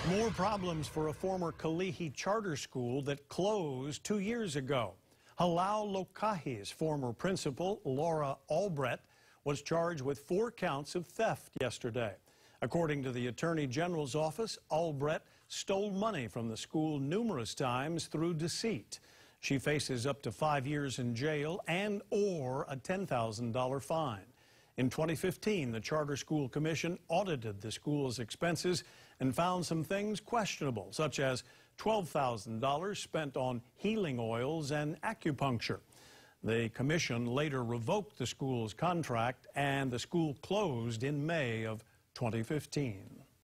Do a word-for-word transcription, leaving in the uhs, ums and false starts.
More problems for a former Kalihi charter school that closed two years ago. Halau Lokahi's former principal, Laura Albrecht, was charged with four counts of theft yesterday. According to the Attorney General's office, Albrecht stole money from the school numerous times through deceit. She faces up to five years in jail and or a ten thousand dollar fine. In twenty fifteen, the Charter School Commission audited the school's expenses and found some things questionable, such as twelve thousand dollars spent on healing oils and acupuncture. The commission later revoked the school's contract, and the school closed in May of twenty fifteen.